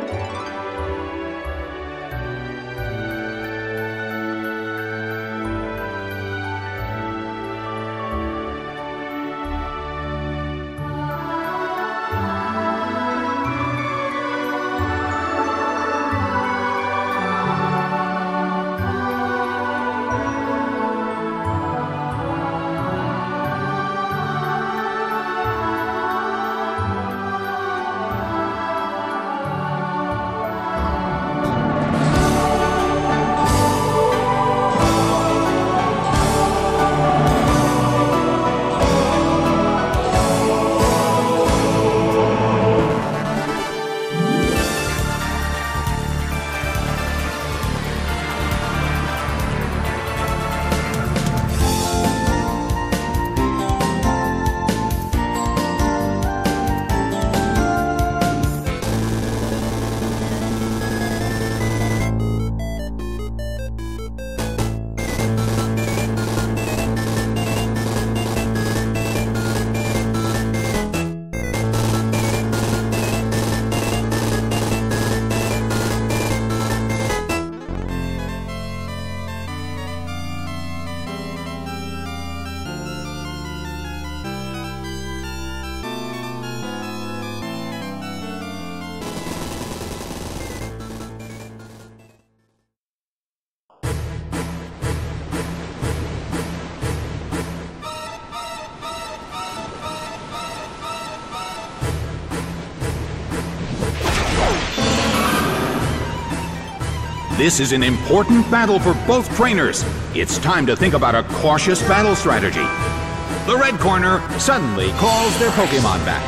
This is an important battle for both trainers. It's time to think about a cautious battle strategy. The red corner suddenly calls their Pokémon back.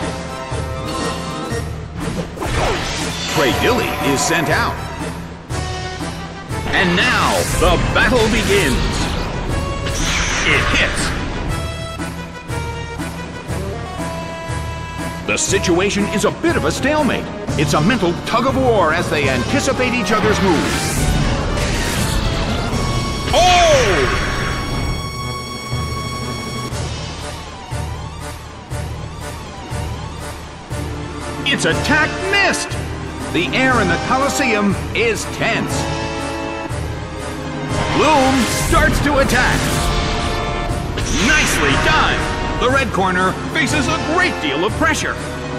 Traydilly is sent out. And now, the battle begins. It hits. The situation is a bit of a stalemate. It's a mental tug-of-war as they anticipate each other's moves. Oh! Its attack missed! The air in the Colosseum is tense. Bloom starts to attack. Nicely done! The red corner faces a great deal of pressure.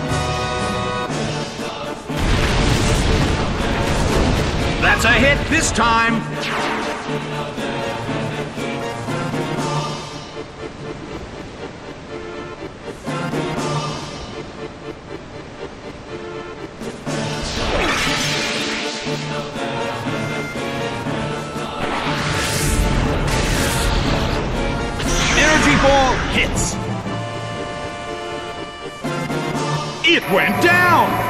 That's a hit this time. Energy ball hits. It went down.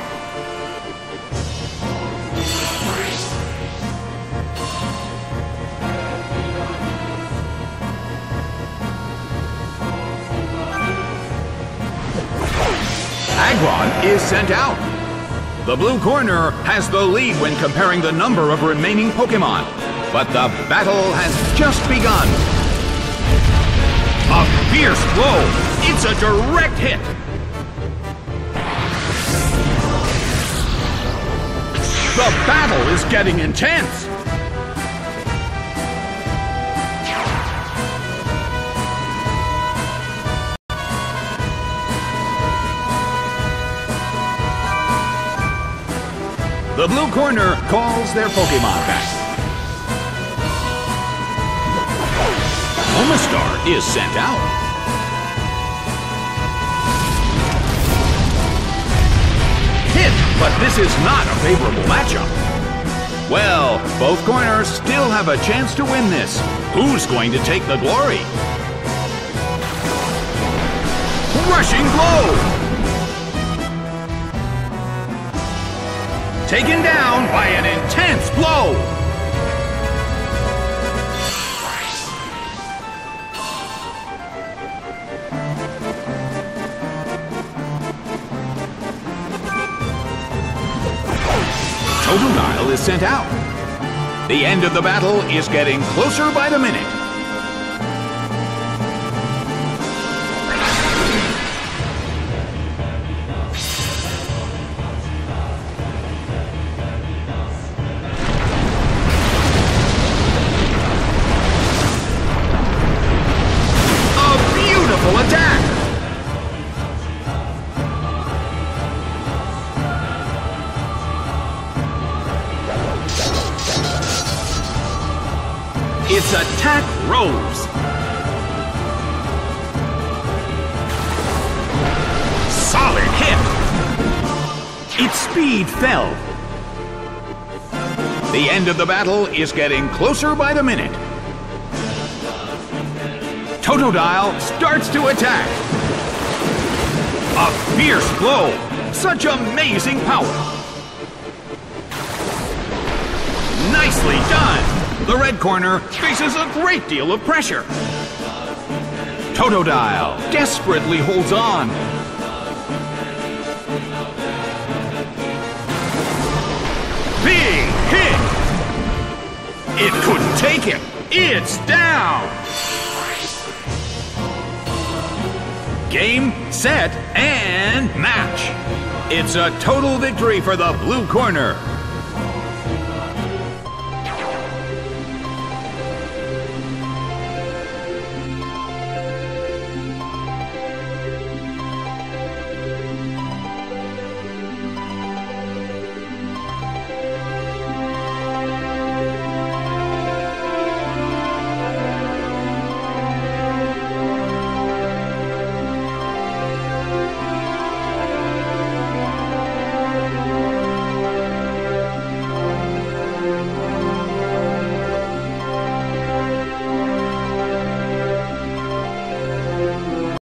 Aggron is sent out. The blue corner has the lead when comparing the number of remaining Pokémon. But the battle has just begun. A fierce blow. It's a direct hit. The battle is getting intense. The blue corner calls their Pokémon back. Omastar is sent out. Hit, but this is not a favorable matchup. Well, both corners still have a chance to win this. Who's going to take the glory? Rushing blow! Taken down by an intense blow! Totodile is sent out. The end of the battle is getting closer by the minute. Its attack rose. Solid hit. Its speed fell. The end of the battle is getting closer by the minute. Totodile starts to attack. A fierce blow. Such amazing power. Nicely done. The red corner faces a great deal of pressure. Totodile desperately holds on. Big hit! It couldn't take him. It's down. Game, set, and match. It's a total victory for the blue corner.